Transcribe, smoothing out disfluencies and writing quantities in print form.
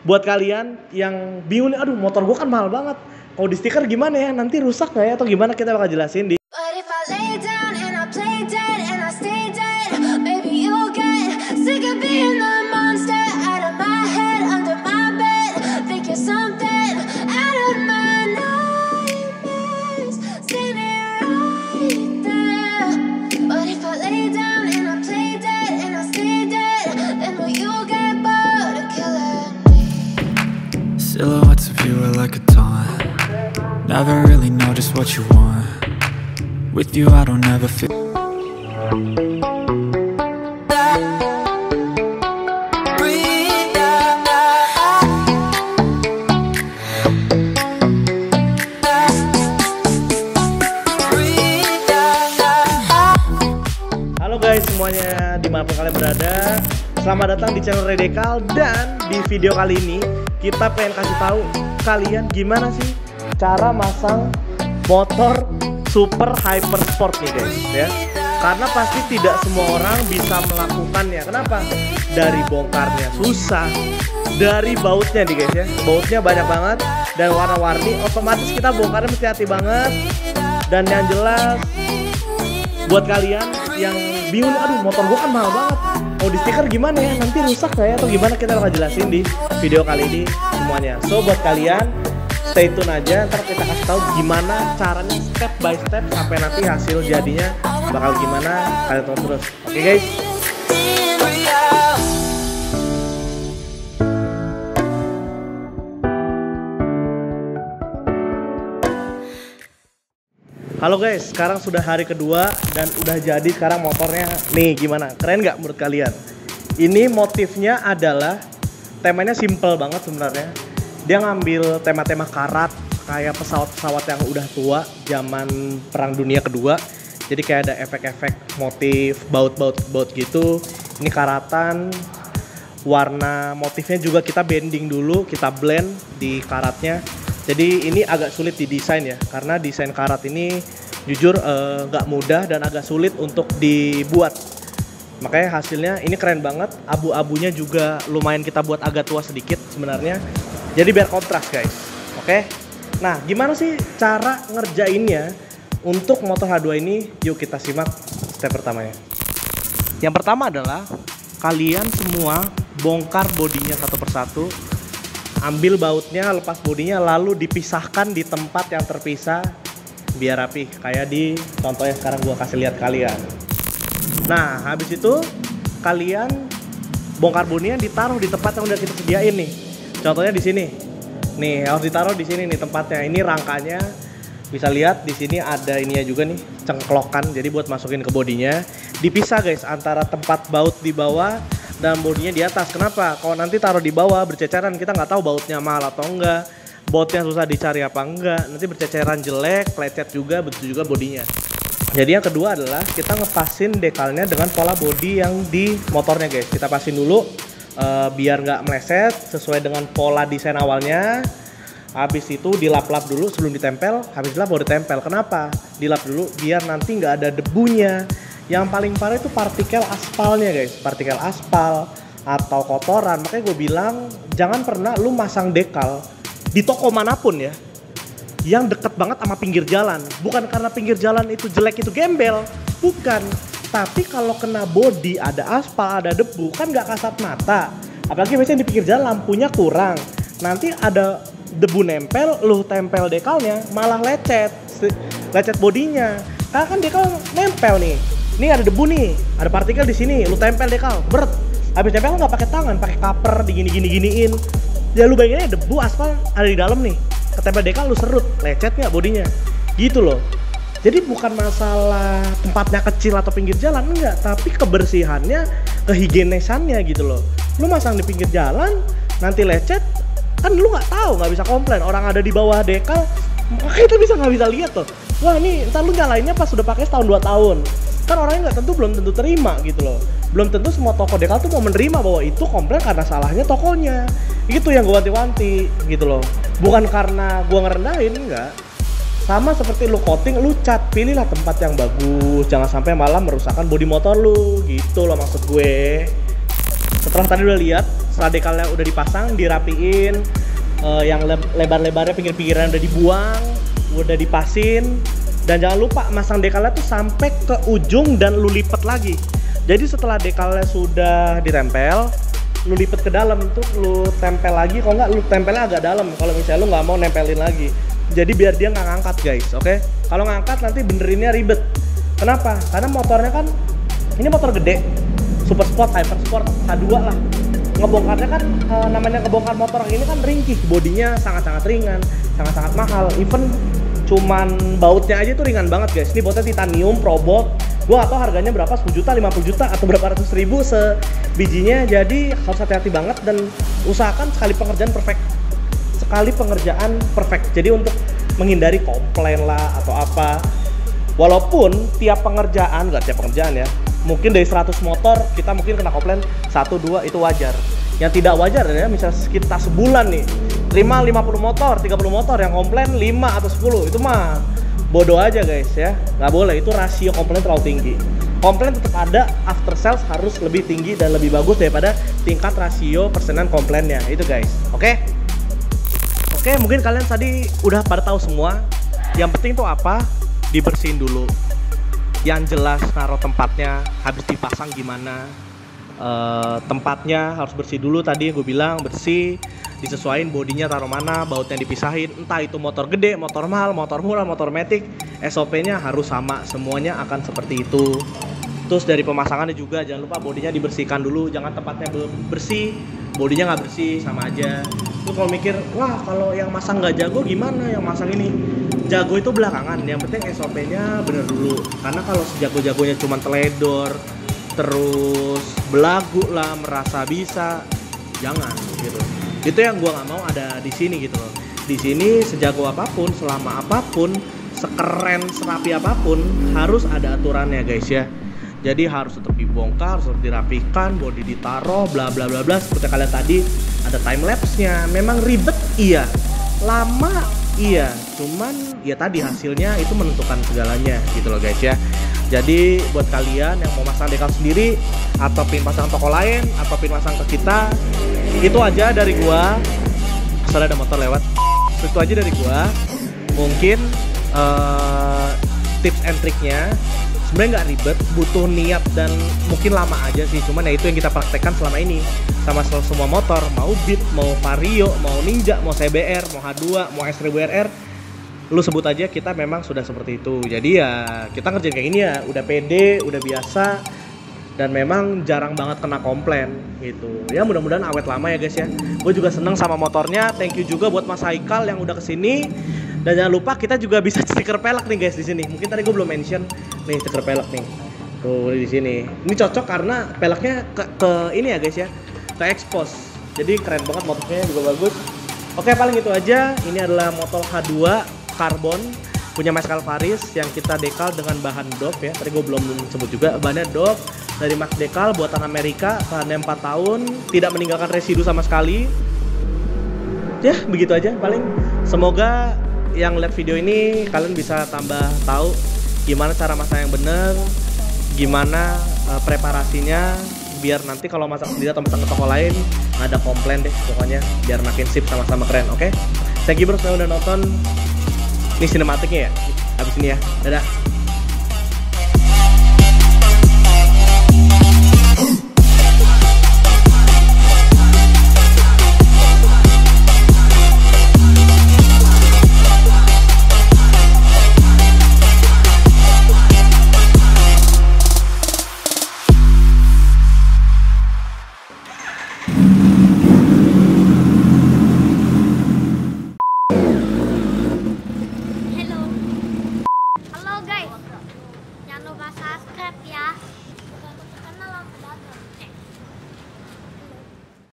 buat kalian yang bingung nih, aduh motor gue kan mahal banget, kalau di stiker gimana ya, nanti rusak nggak ya atau gimana, kita bakal jelasin di Silhouettes of you are like a taunt. Never really know just what you want. With you I don't ever feel. Halo guys semuanya, dimanapun kalian berada, selamat datang di channel Redekal. Dan di video kali ini kita pengen kasih tahu kalian gimana sih cara masang motor super hyper sport nih guys ya. Karena pasti tidak semua orang bisa melakukannya. Kenapa? Dari bongkarnya susah, dari bautnya nih guys ya, bautnya banyak banget dan warna-warni, otomatis kita bongkarnya mesti hati banget. Dan yang jelas buat kalian yang bingung, aduh motor gua kan mahal banget, mau di stiker gimana ya, nanti rusak nggak ya atau gimana, kita bakal jelasin di video kali ini semuanya. So buat kalian stay tune aja, ntar kita kasih tahu gimana caranya step by step sampai nanti hasil jadinya bakal gimana, kalian tonton terus. Oke guys. Halo guys, sekarang sudah hari kedua dan udah jadi sekarang motornya. Nih gimana? Keren nggak menurut kalian? Ini motifnya adalah, temanya simple banget sebenarnya. Dia ngambil tema-tema karat kayak pesawat-pesawat yang udah tua zaman Perang Dunia Kedua. Jadi kayak ada efek-efek motif baut-baut gitu. Ini karatan. Warna motifnya juga kita bending dulu, kita blend di karatnya. Jadi ini agak sulit didesain ya, karena desain karat ini jujur nggak mudah dan agak sulit untuk dibuat. Makanya hasilnya ini keren banget. Abu-abunya juga lumayan kita buat agak tua sedikit sebenarnya. Jadi biar kontras guys. Oke. Nah gimana sih cara ngerjainnya untuk motor H2 ini? Yuk kita simak step pertamanya. Yang pertama adalah kalian semua bongkar bodinya satu persatu. Ambil bautnya, lepas bodinya, lalu dipisahkan di tempat yang terpisah biar rapi. Kayak di contohnya sekarang gua kasih lihat kalian. Nah, habis itu kalian bongkar bodinya ditaruh di tempat yang udah kita sediain nih. Contohnya di sini. Nih, harus ditaruh di sini nih tempatnya. Ini rangkanya. Bisa lihat di sini ada ininya juga nih, cengklokan. Jadi buat masukin ke bodinya. Dipisah guys antara tempat baut di bawah dan bodinya di atas. Kenapa? Kalau nanti taruh di bawah berceceran, kita nggak tahu bautnya mahal atau enggak, bautnya susah dicari apa enggak, nanti berceceran jelek, lecet juga, begitu juga bodinya. Jadi yang kedua adalah kita ngepasin dekalnya dengan pola bodi yang di motornya guys. Kita pasin dulu biar nggak meleset sesuai dengan pola desain awalnya. Habis itu dilap-lap dulu sebelum ditempel, habis dilap baru ditempel. Kenapa? Dilap dulu biar nanti nggak ada debunya. Yang paling parah itu partikel aspalnya guys, partikel aspal atau kotoran. Makanya gue bilang jangan pernah lu masang dekal di toko manapun ya yang deket banget sama pinggir jalan. Bukan karena pinggir jalan itu jelek, itu gembel, bukan. Tapi kalau kena bodi, ada aspal, ada debu, kan gak kasat mata. Apalagi biasanya di pinggir jalan lampunya kurang, nanti ada debu nempel, lu tempel dekalnya malah lecet bodinya. Karena kan dekal nempel nih. Ini ada debu nih, ada partikel di sini, lu tempel dekal, beret. Habis tempel nggak pakai tangan, pakai cover, digini-giniin. Ya lu bayangin aja debu aspal ada di dalam nih, ketempel dekal lu serut, lecet nggak bodinya, gitu loh. Jadi bukan masalah tempatnya kecil atau pinggir jalan, enggak, tapi kebersihannya, kehigienisannya gitu loh. Lu masang di pinggir jalan, nanti lecet, kan lu nggak tahu, nggak bisa komplain. Orang ada di bawah dekal, makanya kita nggak bisa lihat tuh. Wah ini ntar lu nyalainnya pas udah pakai setahun 2 tahun. Kan orangnya belum tentu terima gitu loh. Belum tentu semua toko dekal tuh mau menerima bahwa itu komplain karena salahnya tokonya. Itu yang gue wanti-wanti gitu loh. Bukan karena gue ngerendahin, enggak. Sama seperti lu coating, lu cat, pilihlah tempat yang bagus. Jangan sampai malah merusakkan bodi motor lu, gitu loh maksud gue. Setelah tadi udah lihat setelah dekalnya udah dipasang, dirapiin, yang lebar-lebarnya pinggir-pinggiran udah dibuang, udah dipasin. Dan jangan lupa masang dekalnya tuh sampai ke ujung dan lu lipet lagi. Jadi setelah dekalnya sudah ditempel, lu lipet ke dalam tuh, lu tempel lagi. Kalau nggak, lu tempelnya agak dalam kalau misalnya lu nggak mau nempelin lagi. Jadi biar dia nggak ngangkat guys, oke? Kalau ngangkat nanti benerinnya ribet. Kenapa? Karena motornya kan ini motor gede, super sport, hyper sport, H2 lah. Ngebongkarnya kan namanya ngebongkar motor ini kan ringkih, bodinya sangat-sangat ringan, sangat-sangat mahal. Even cuman bautnya aja tuh ringan banget guys. Ini bautnya titanium probot. Gua gak tau harganya berapa, 10 juta, 50 juta, atau berapa ratus ribu sebijinya. Jadi harus hati-hati banget dan usahakan sekali pengerjaan perfect. Jadi untuk menghindari komplain lah atau apa. Walaupun tiap pengerjaan, gak tiap pengerjaan ya, mungkin dari 100 motor kita mungkin kena komplain 1-2 itu wajar. Yang tidak wajar ya, misalnya kita sebulan nih terima 50 motor, 30 motor yang komplain 5 atau 10, itu mah bodoh aja guys ya. Nggak boleh, itu rasio komplain terlalu tinggi. Komplain tetap ada, after sales harus lebih tinggi dan lebih bagus daripada tingkat rasio persenan komplainnya itu guys. Oke, mungkin kalian tadi udah pada tahu semua. Yang penting tuh apa? Dibersihin dulu. Yang jelas naruh tempatnya, habis dipasang gimana. Tempatnya harus bersih dulu, tadi gue bilang bersih, disesuaiin bodinya taruh mana, bautnya dipisahin, entah itu motor gede, motor mahal, motor murah, motor matic, SOP-nya harus sama, semuanya akan seperti itu. Terus dari pemasangannya juga jangan lupa bodinya dibersihkan dulu, jangan tempatnya belum bersih, bodinya nggak bersih, sama aja. Terus kalau mikir, wah kalau yang masang nggak jago gimana, yang masang ini jago itu belakangan, yang penting SOP-nya bener dulu. Karena kalau sejago-jagonya cuma teledor, terus belagu lah, merasa bisa, jangan gitu. Itu yang gua nggak mau ada di sini gitu loh. Di sini sejago apapun, selama apapun, sekeren, serapi apapun, harus ada aturannya guys ya. Jadi harus tetap dibongkar, harus dirapikan, bodi ditaruh, bla bla bla bla. Seperti kalian tadi ada time lapse-nya. Memang ribet iya, lama iya, cuman ya tadi hasilnya itu menentukan segalanya gitu loh guys ya. Jadi buat kalian yang mau masang dekal sendiri atau pin pasang toko lain atau pin pasang ke kita, itu aja dari gua. Soalnya ada motor lewat. Itu aja dari gua. Mungkin tips and triknya sebenarnya nggak ribet, butuh niat dan mungkin lama aja sih. Cuman ya itu yang kita praktekkan selama ini sama semua motor, mau Beat, mau Vario, mau Ninja, mau CBR, mau H2, mau S1000RR. Lu sebut aja, kita memang sudah seperti itu. Jadi ya kita ngerjain kayak gini ya udah pede, udah biasa, dan memang jarang banget kena komplain gitu. Ya mudah-mudahan awet lama ya guys ya. Gue juga seneng sama motornya. Thank you juga buat Mas Haikal yang udah kesini. Dan jangan lupa kita juga bisa stiker pelek nih guys di sini. Mungkin tadi gue belum mention nih stiker pelek nih. Tuh di sini. Ini cocok karena peleknya ke ini ya guys ya, ke expose. Jadi keren banget, motornya juga bagus. Oke, paling itu aja. Ini adalah motor H2 karbon punya Mas Kalvaris yang kita dekal dengan bahan Dove ya. Tadi gue belum sebut juga bahannya Dove dari Max Dekal buatan Amerika, tahannya 4 tahun, tidak meninggalkan residu sama sekali. Ya begitu aja paling. Semoga yang lihat video ini kalian bisa tambah tahu gimana cara masak yang bener, gimana preparasinya, biar nanti kalau masak sendiri atau masak ke toko lain nggak ada komplain deh. Pokoknya biar makin sip, sama-sama keren. Oke, thank you bro yang udah nonton. Ini sinematiknya ya, habis ini ya, dadah.